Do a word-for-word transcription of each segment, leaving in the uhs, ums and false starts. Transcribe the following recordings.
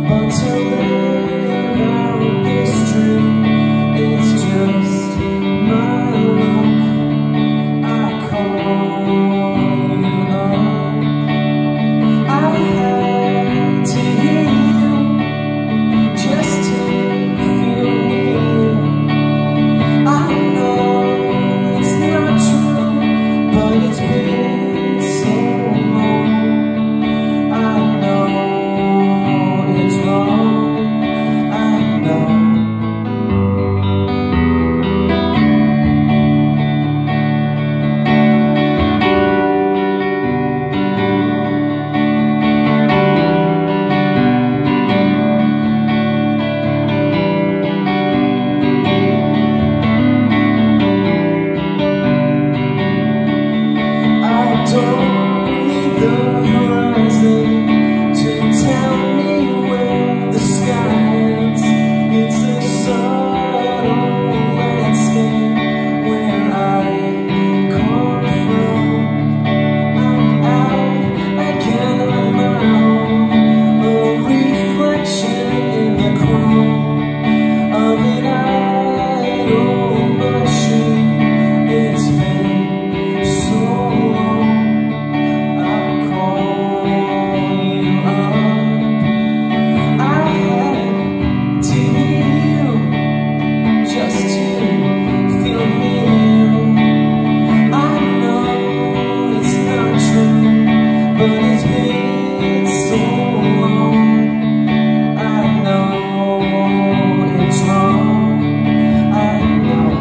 But to live out this dream, it's just my luck. I call you up. I had to hear you just to feel near. I know it's not true, but it's been so long. I know it's wrong. I know. Don't need the horizon to tell me where the sky ends. It's a subtle landscape where I come from. I'm out, I cannot now, a reflection in the chrome of an idle machine. It's been so long. But it's been so long. I know it's wrong. I know.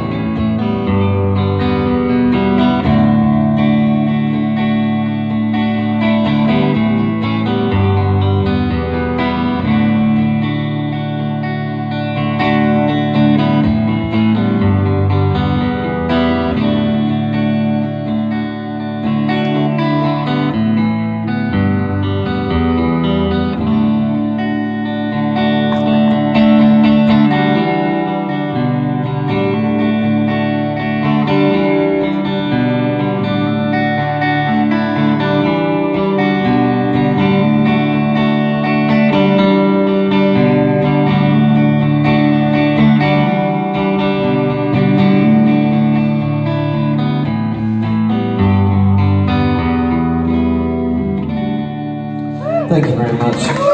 Thank you very much.